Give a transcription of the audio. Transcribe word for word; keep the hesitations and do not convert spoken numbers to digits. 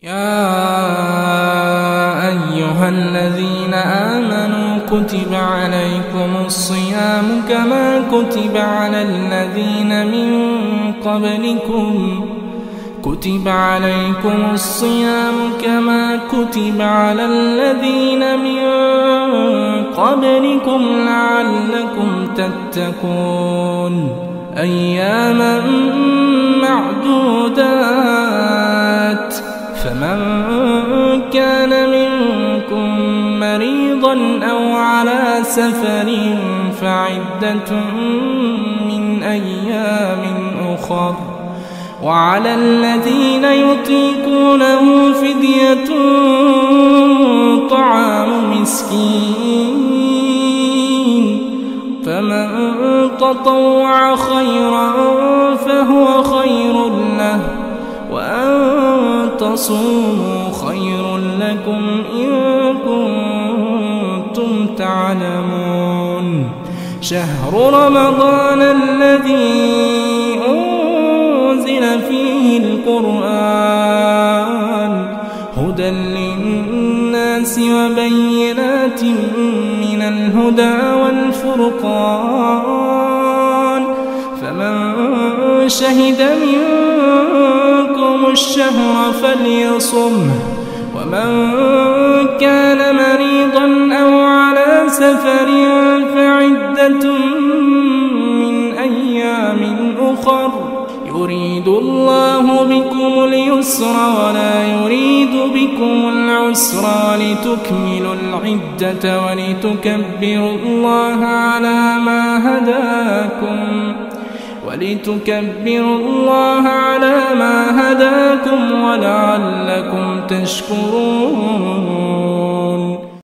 يا أيها الذين آمنوا كتب عليكم الصيام كما كتب على الذين من قبلكم كتب عليكم الصيام كما كتب على الذين من قبلكم لعلكم تتقون أياما معدودات فمن كان منكم مريضا أو على سفر فعدة من أيام أخر وعلى الذين يطيقونه فدية طعام مسكين فمن تطوع خيرا فهو خير له وأن تصوموا خير لكم إن كنتم تعلمون شهر رمضان الذي أنزل فيه القرآن هدى للناس وبينات من الهدى والفرقان فمن شهد منكم الشهر فليصمه ومن كان مريضا أو على سفر فعدة من أيام أخر يريد الله بكم اليسر ولا يريد بكم العسر ولتكملوا العدة ولتكبروا الله على ما هداكم ولتكبروا الله على ما هداكم ولعلكم تشكرون